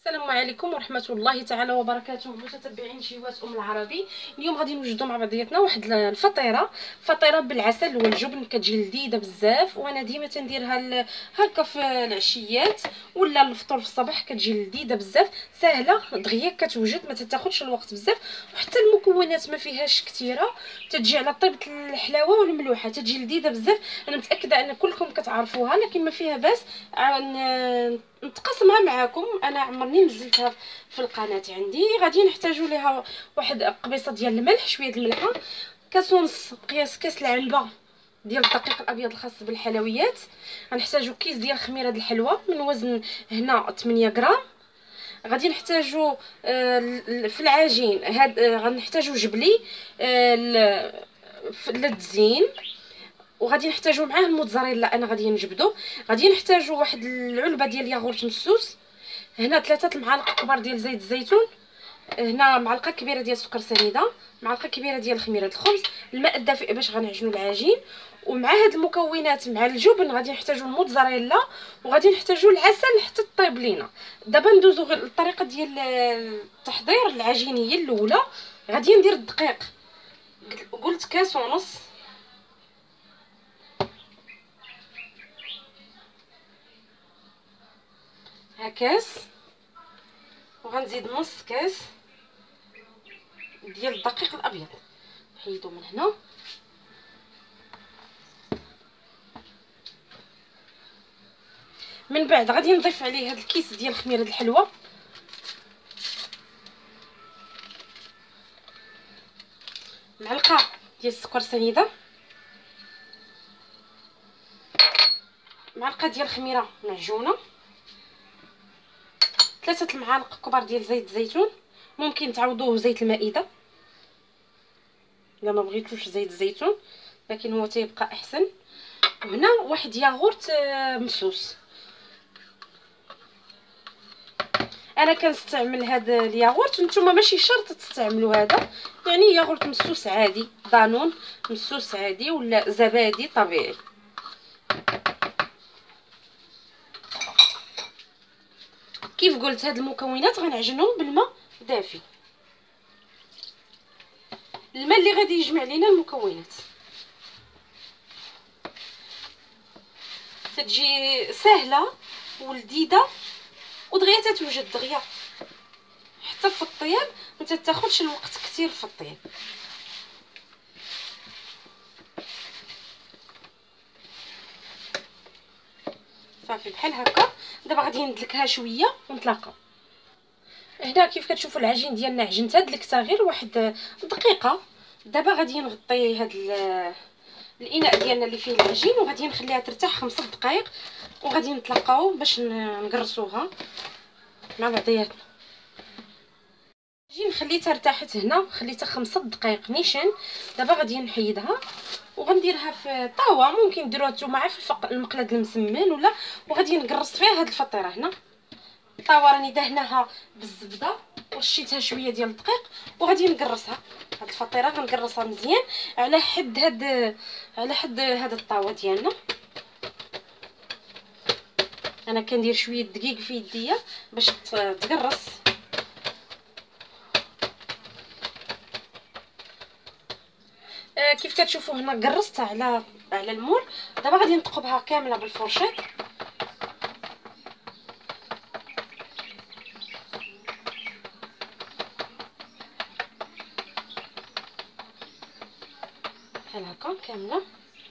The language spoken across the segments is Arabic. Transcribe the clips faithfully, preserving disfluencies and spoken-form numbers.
السلام عليكم ورحمه الله تعالى وبركاته متتبعين شيوات ام العربي. اليوم غادي نوجدوا مع بعضياتنا واحد الفطيره فطيره بالعسل والجبن، كتجي لذيذه بزاف، وانا ديما تنديرها هكا في العشيات ولا الفطور في الصباح، كتجي لذيذه بزاف، سهله دغيا كتوجد، ما تاخذش الوقت بزاف، وحتى المكونات ما فيهاش كثيره، تتجي على طيبه الحلاوه والملوحه، تتجي لذيذه بزاف. انا متاكده ان كلكم كتعرفوها، لكن ما فيها باس نتقاسمها معاكم. انا عمرني نزلتها في القناه عندي. غادي نحتاجوا ليها واحد قبيصه ديال الملح، شويه الملحه، كاس ونص قياس كاس العنبه ديال الدقيق الابيض الخاص بالحلويات، غنحتاجوا كيس ديال خميره د الحلوى من وزن هنا ثمانية غرام. غادي نحتاجوا في العجين هاد غنحتاجوا جبلي للتزيين، وغادي نحتاجوا معاه الموتزاريلا انا غادي نجبدو. غادي نحتاجوا واحد العلبه ديال الياغورت مسوس، هنا ثلاثه المعالق كبار ديال زيت الزيتون، هنا معلقه كبيره ديال السكر سنيده، معلقه كبيره ديال خميره الخبز، الماء الدافئ باش غنعجنوا العجين. ومع هاد المكونات مع الجبن غادي نحتاجوا الموتزاريلا، وغادي نحتاجوا العسل حتى طيب لينا. دابا ندوزو غير الطريقه ديال التحضير العجينيه الاولى. غادي ندير الدقيق، قلت كاس ونص، ها كاس، وغنزيد نص كاس ديال الدقيق الابيض، نحيدو من هنا. من بعد غادي نضيف عليه هذا الكيس ديال خميره الحلوى، معلقه ديال السكر سنيده، معلقه ديال الخميره معجونه، ثلاثه المعالق كبار ديال زيت الزيتون، ممكن تعوضوه زيت المائده الا ما بغيتوش زيت الزيتون، لكن هو تيبقى احسن. وهنا واحد ياغورت مسوس، انا كنستعمل هذا الياغورت، نتوما ماشي شرط تستعملوا هذا، يعني ياغورت مسوس عادي، دانون مسوس عادي ولا زبادي طبيعي. كيف قلت هاد المكونات غنعجنهم بالماء دافي، الماء اللي غادي يجمع لينا المكونات. تتجي سهله ولذيذه ودغيا تتوجد دغيا، حتى في الطياب ما تاخذش الوقت كثير في الطياب. صافي بحال هكا. دابا غادي ندلكها شويه ونتلاقاو. هنا كيف كتشوفوا العجين ديالنا عجنتها، دلكتها غير واحد دقيقه. دابا غادي نغطي هاد الاناء ديالنا اللي فيه العجين، وغادي نخليها ترتاح خمسة دقائق، وغادي نتلاقاو باش نقرصوها مع بعضياتنا. العجين خليتها ارتاحت هنا، خليتها خمسة دقائق نيشان. دابا غادي نحيدها وغنديرها في طاوه، ممكن ديروها نتوما في المقلاد المسمن ولا، وغادي نقرص فيها هاد الفطيره. هنا الطاوه راني دهناها بالزبده ورشيتها شويه ديال الدقيق، وغادي نقرصها. هاد الفطيره غنقرصها مزيان على حد هاد على حد هاد الطاوه ديالنا. انا كندير شويه دقيق في يديا باش تقرص. آه كيف كتشوفوا هنا قرصتها على على المول. دابا غادي نثقبها كامله بالفرشيط. بحال هكا كامله.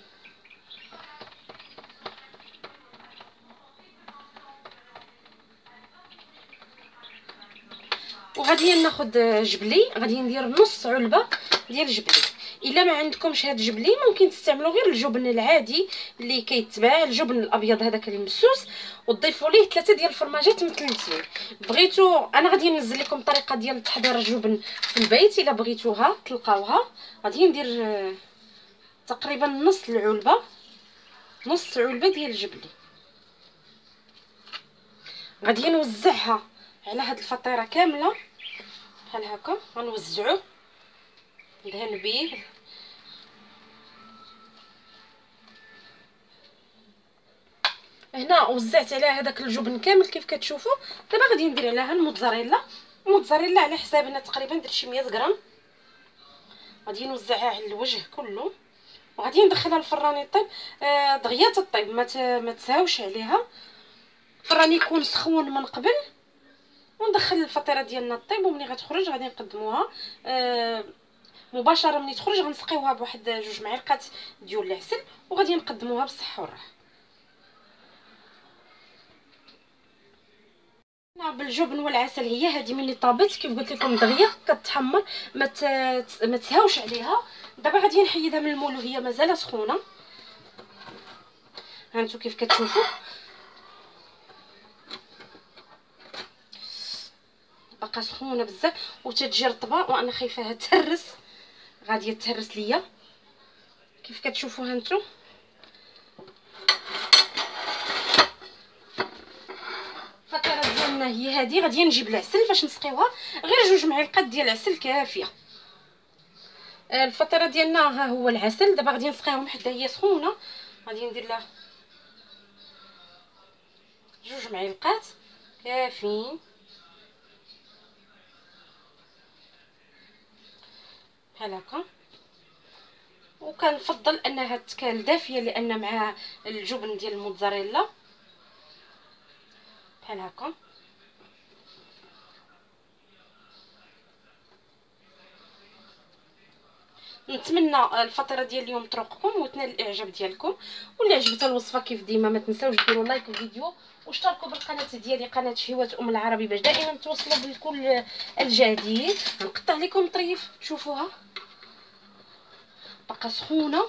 وغادي ناخذ جبلي، غادي ندير نص علبه ديال الجبلي. الا ما عندكمش هاد الجبلي ممكن تستعملوا غير الجبن العادي اللي كيتباع، الجبن الابيض هذاك المسوس، وتضيفوا ليه ثلاثه ديال الفرماجات متلتين. بغيتو انا غادي ننزل لكم الطريقه ديال تحضير الجبن في البيت، الا بغيتوها تلقاوها. غادي ندير تقريبا نص العلبه، نص علبه ديال الجبلي. غادي نوزعها على هاد الفطيره كامله بحال هكا، غنوزعوه ندهن بيه. هنا وزعت عليها هذاك الجبن كامل كيف كتشوفوا. دابا غادي ندير عليها الموتزاريلا. الموتزاريلا على حساب هنا تقريبا درت شي مية غرام، غادي نوزعها على الوجه كله وغادي ندخلها الفران يطيب. آه دغيا تطيب، ما ما تساوش عليها. الفران يكون سخون من قبل وندخل الفطيره ديالنا طيب، وملي غتخرج غادي نقدموها آه مباشره. ملي تخرج غنسقيوها بواحد جوج معالق ديال العسل وغادي نقدموها بالصحه والراحه. بالجبن والعسل هي هذه ملي طابت كيف قلت لكم دغيا كتحمر، ما ما تسهاوش عليها. دابا غادي نحيدها من المول وهي مازال سخونه. هانتو كيف كتشوفوا باقا سخونه بزاف وتتجي رطبه، وانا خايفاها تهرس، غادي تهرس ليا كيف كتشوفوا. هانتو الفطيره ديالنا هي هذه. غادي نجيب العسل فاش نسقيوها، غير جوج معالق ديال العسل كافيه. الفطيره ديالنا ها هو العسل. دابا غادي نسقيهم حتى هي سخونه. غادي ندير لها جوج معالق كافيين بحال هكا. وكنفضل انها تكال دافيه لان مع الجبن ديال الموتزاريلا بحال هكا. نتمنى الفطيره ديال اليوم تروقكم وتنال الاعجاب ديالكم. واللي عجبتها الوصفه كيف ديما ما تنساوش ديروا لايك للفيديو واشتركوا بالقناه ديالي قناه شهيوات ام العربي باش دائما توصلوا بكل الجديد. نقطع لكم طريف تشوفوها باقا سخونه.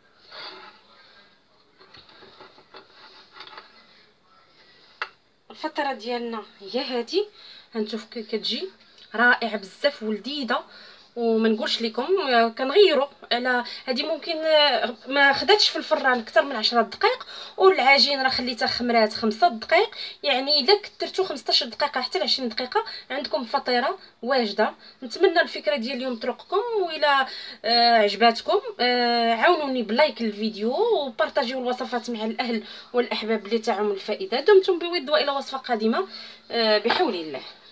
الفطيره ديالنا هي هذه. هانتو كيف كتجي رائعه بزاف ولذيذه. وما نقولش لكم كنغيروا على هذه، ممكن ما خداتش في الفران اكثر من عشرة دقائق، والعجين راه خليتها خمرات خمسة دقائق. يعني الا كثرتوا خمسطاش دقيقه حتى ل عشرين دقيقه عندكم فطيره واجده. نتمنى الفكره ديال اليوم تروقكم، والى آه عجباتكم آه عاونوني بلايك الفيديو وبارطاجيو الوصفات مع الاهل والاحباب اللي تاعهم الفائده. دمتم بود والى وصفه قادمه آه بحول الله.